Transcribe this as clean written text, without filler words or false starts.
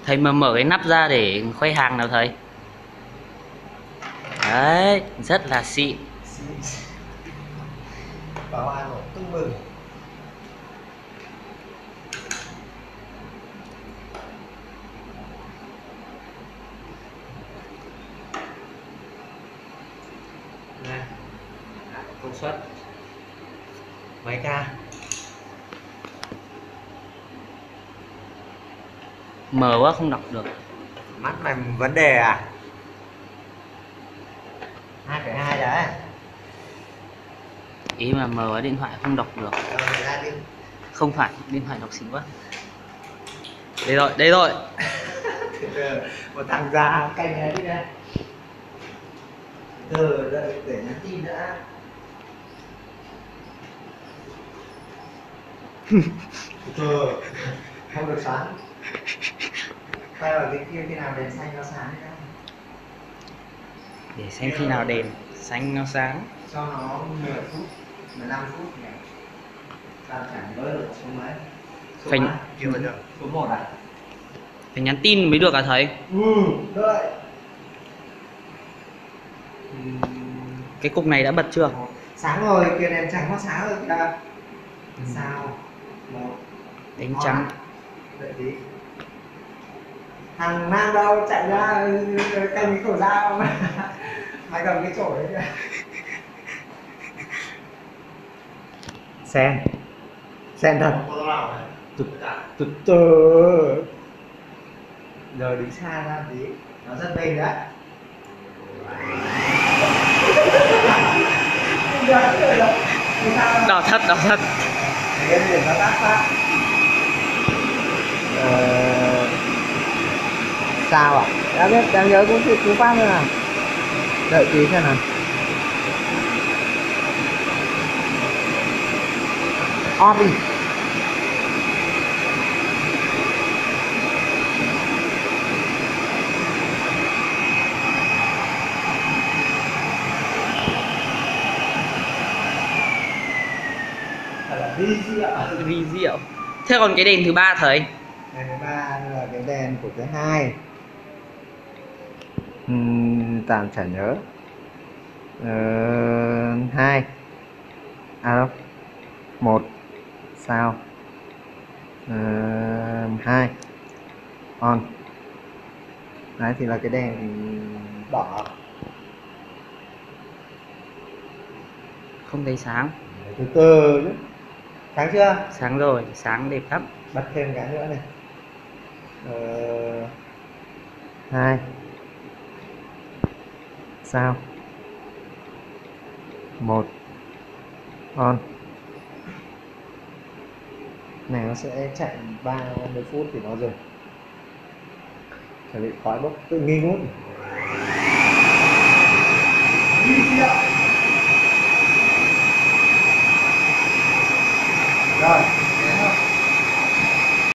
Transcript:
Thầy mà mở cái nắp ra để khoe hàng nào thầy. Đấy, rất là xịn. Bảo an nổ tưng bừng. Này, công suất mấy ca? Mờ quá không đọc được. Mắt mày vấn đề à? 2,2 đấy. Ý mà mờ quá điện thoại không đọc được. Rồi ra đi. Không phải, điện thoại đọc xịn quá. Đây rồi, đây rồi. Một thằng già canh này đi đây. Từ đợi để nhắn tin đã. Không được sáng. Quay vào cái kia khi nào đèn xanh nó sáng đấy. Để xem khi nào đèn xanh nó sáng. Cho nó 10 phút, 15 phút này. Ta chẳng nhớ được số mấy. Số Phải... mấy? Chưa bao giờ. Số 1 à? Phải nhắn tin mới được à thầy? Đợi. Cái cục này đã bật chưa? Sáng rồi, kia đèn trắng nó sáng rồi kìa. Sao? Một. Đánh trắng. Đợi tí. Thằng Nam đâu chạy ra canh cái khẩu dao mà. Mày cầm cái chổi đấy kìa. Sen thật. Từ từ. Giờ đứng xa ra tí. Nó rất bền đấy. Đỏ thật, đỏ thật. Để nó tắt phát. Sao ạ? Đã biết, đang nhớ cũng cú phát nữa nào. Đợi tí xem nào. On đi. Vi diệu. Thế còn cái đèn thứ ba thầy? Đèn thứ ba là cái đèn của thứ hai. Tạm chả nhớ. 2 à đâu 1 sao 2 on. Đấy thì là cái đèn đỏ. Không thấy sáng. Từ từ chứ. Sáng chưa? Sáng rồi, sáng đẹp lắm. Bật thêm cái nữa này. 2 sao 1 on. Này nó sẽ chạy 30 phút thì nó dừng. Chuẩn bị khói bốc tự nghi ngút.